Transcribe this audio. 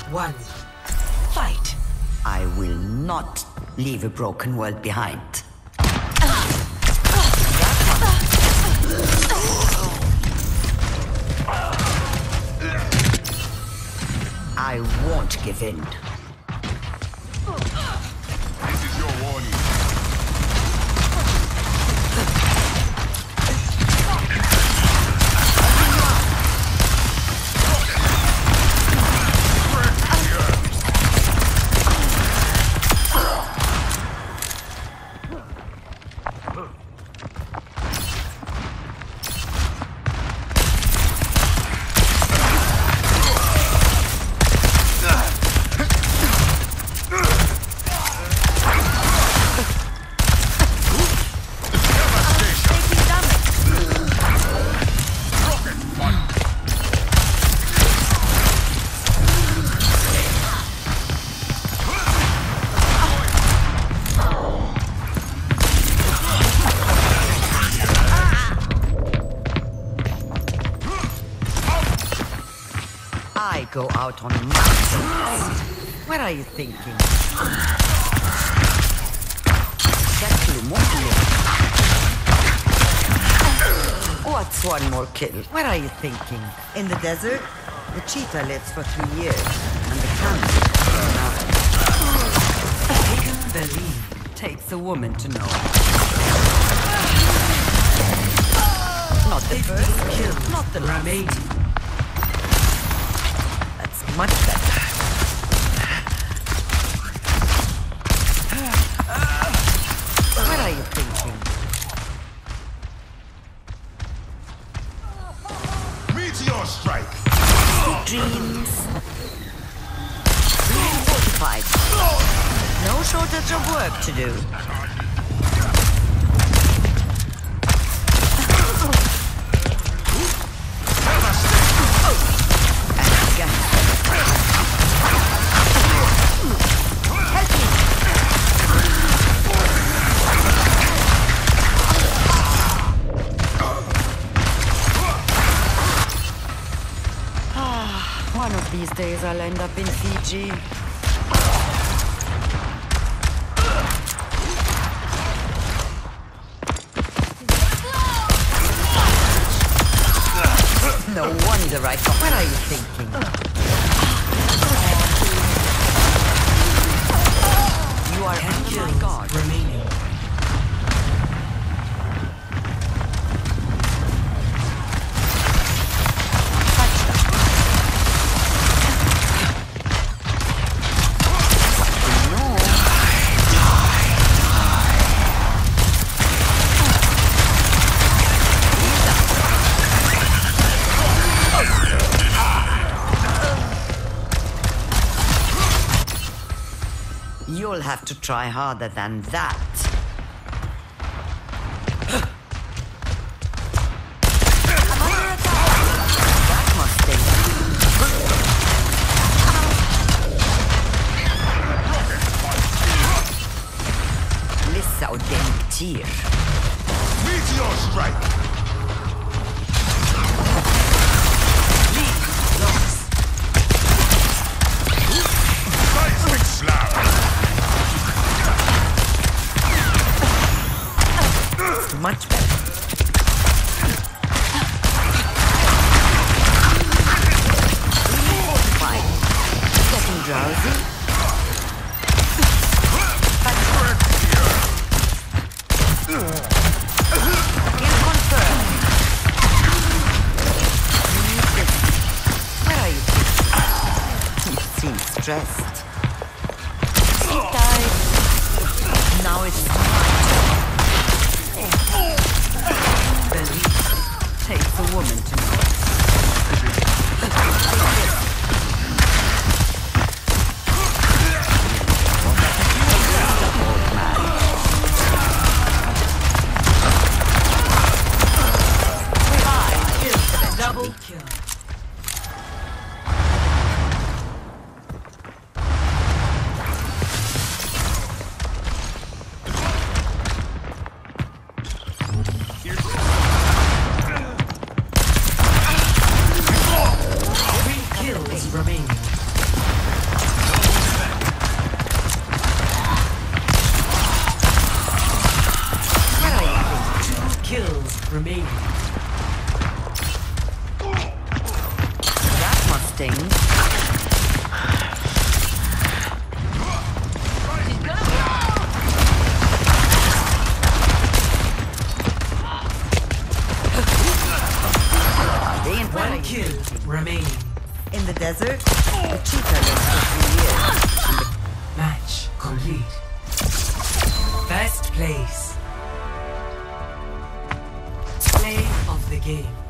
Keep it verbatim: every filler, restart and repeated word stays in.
one. Fight. I will not leave a broken world behind. I won't give in. This is your warning. I go out on mountains. What are you thinking? What's one more kill? What are you thinking? In the desert, the cheetah lives for three years, and the camel for another. Believe takes a woman to know. Not the first kill, not the last. Much better. What are you thinking? Meteor strike! Sweet dreams. Fortified. No shortage of work to do. One of these days I'll end up in Fiji. No wonder I thought. What are you thinking? You are under my guard. Remaining. You'll have to try harder than that. That must sting. Lissa och Denktir. Meteor strike! Seismic slap! Much better. Fine. Getting drowsy. Kill confirmed. Where are you? You seem stressed. Sleep tight. Now it's time. Takes a woman to know. Double kill. Three kills. remaining. That must sting. They ain't One ready. kill remaining. In the desert, the cheetah lives for three years. And the Match complete. First place. Play of the game.